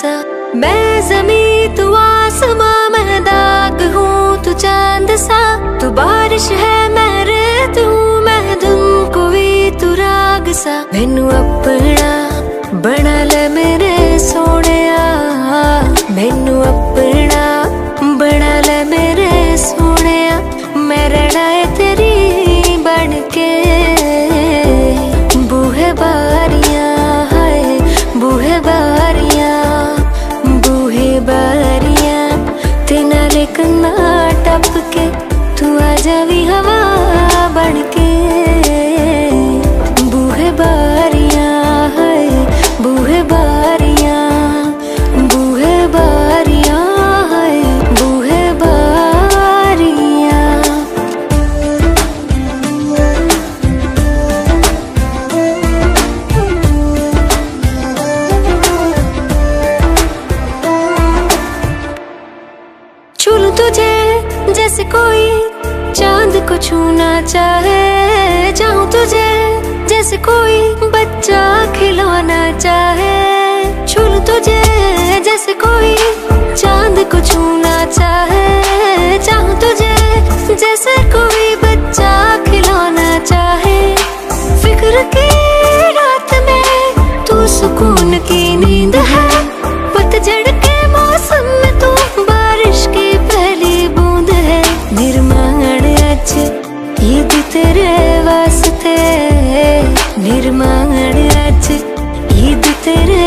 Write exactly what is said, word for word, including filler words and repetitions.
सा। मैं जमी तू आसमां, मैं दाग हूँ तू चांद सा। तू बारिश है मैं रेत हूँ, मैं धुन कोई तू राग सा। मैनू अपना बना ले मेरे सोहणिया, मैनू अपना बना ले मेरे सोहणिया। मैं रहना है तेरी बन के। बूहे बारियां हाय बूहे बारियां, बूहे बारियां ते नाले कन्ना टप के। तू आ जावी हवा बन के। बूहे बारियां हाय बूहे बारियां, बूहे बारियां हाय बूहे बारियां। छू लूं तुझे जैसे कोई चांद को छूना चाहे, चाहूं तुझे जैसे कोई बच्चा खिलौना चाहे। छू लूं तुझे जैसे कोई चांद को छूना चाहे, चाहूं तुझे जैसे कोई बच्चा खिलौना चाहे। फिक्र की रात में तू सुकून की नींद है, पतझड़ के मौसम में तू बारिश की पहली बूंद है। निर्माण अज ईद तेरे वास्ते, निर्माण अज ईद तेरे